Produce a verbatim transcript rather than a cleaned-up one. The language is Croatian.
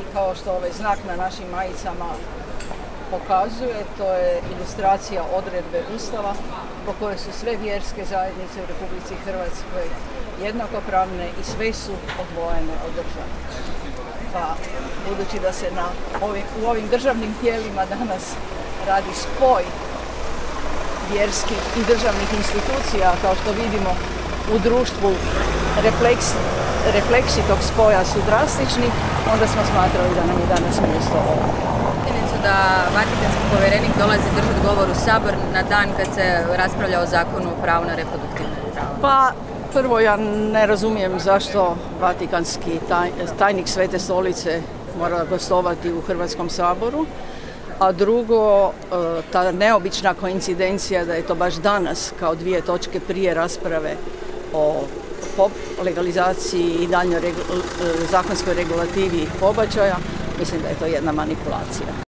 kao što ovaj znak na našim majicama pokazuje, to je ilustracija odredbe Ustava po kojoj su sve vjerske zajednice u Republici Hrvatskoj jednakopravne i sve su odvojene od države. Pa, budući da se na ovim, u ovim državnim tijelima danas radi spoj vjerskih i državnih institucija, kao što vidimo u društvu refleks, refleksi tog spoja su drastični, onda smo smatrali da nam je danas mjesto ovo. Da vatikanski povjerenik dolazi držati govor u Sabor na dan kad se raspravlja o zakonu o pravu na reproduktivne prava. Pa, prvo ja ne razumijem zašto vatikanski taj, tajnik Svete Stolice mora gostovati u Hrvatskom saboru, a drugo, ta neobična koincidencija da je to baš danas kao dvije točke prije rasprave o legalizaciji i daljnjoj regu, zakonskoj regulativi pobačaja, mislim da je to jedna manipulacija.